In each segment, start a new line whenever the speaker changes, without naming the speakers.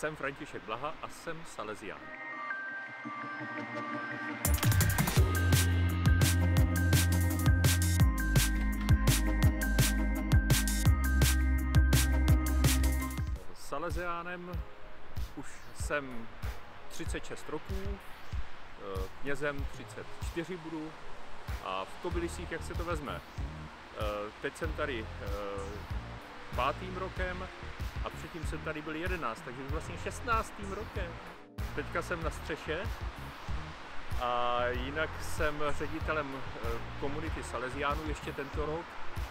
Jsem František Blaha a jsem Salesián. Salesiánem už jsem 36 roků, knězem 34 budu a v Kobylisích, jak se to vezme. Teď jsem tady 5. rokem a předtím jsem tady byl 11, takže vlastně 16. rokem. Teďka jsem na střeše a jinak jsem ředitelem komunity Salesiánů ještě tento rok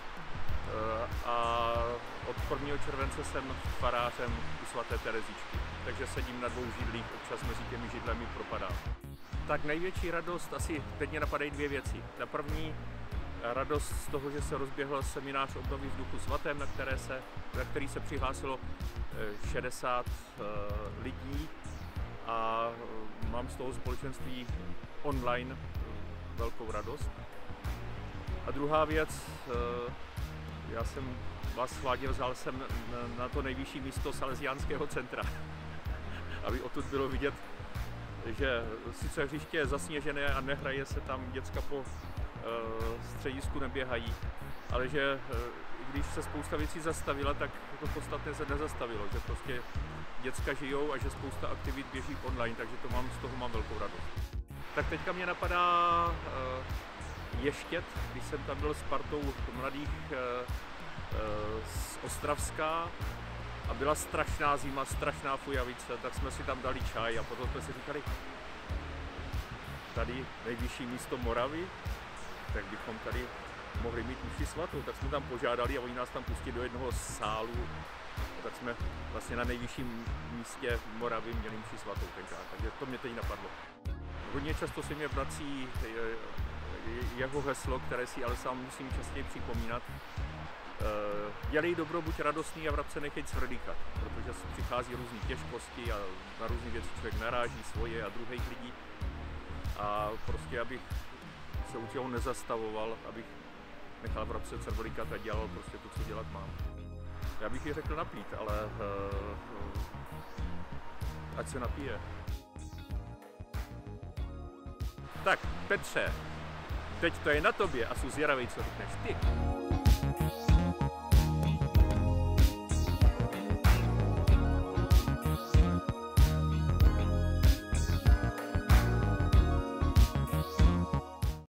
a od 1. července jsem farářem u svaté Terezičky, takže sedím na 2 židlích, občas mezi těmi židlemi propadám. Tak největší radost, asi teď mě napadají 2 věci. Na první radost z toho, že se rozběhl seminář obnovy v Duchu svatém, na který se přihlásilo 60 lidí a mám z toho společenství online velkou radost. A druhá věc, já jsem vás sváděl, vzal jsem na to nejvyšší místo Salesiánského centra, aby odtud bylo vidět, že sice hřiště je zasněžené a nehraje se tam, děcka po středisku neběhají, ale že když se spousta věcí zastavila, tak to podstatně se nezastavilo, že prostě děcka žijou a že spousta aktivit běží online, takže z toho mám velkou radost. Tak teďka mě napadá Ještěd, když jsem tam byl s partou mladých z Ostravska a byla strašná zima, strašná fujavice, tak jsme si tam dali čaj a potom jsme si říkali, tady nejvyšší místo Moravy, tak bychom tady mohli mít mši svatou, tak jsme tam požádali a oni nás tam pustili do jednoho sálu, tak jsme vlastně na nejvyšším místě Moravy měli mši svatou tenkrát, takže to mě teď napadlo. Hodně často se mě vrací jeho heslo, které si ale sám musím častěji připomínat. Dělej dobro, buď radostný a vrab se nechej cvrlíkat, protože přichází různé těžkosti a na různé věci člověk naráží svoje a druhých lidí. A prostě, abych se u těho nezastavoval, abych nechal vrabce cvrlíkat a dělal prostě to, co dělat mám. Já bych ji řekl napít, ale ať se napije. Tak, Petře, teď to je na tobě a jsou zvědavej, co řekneš ty.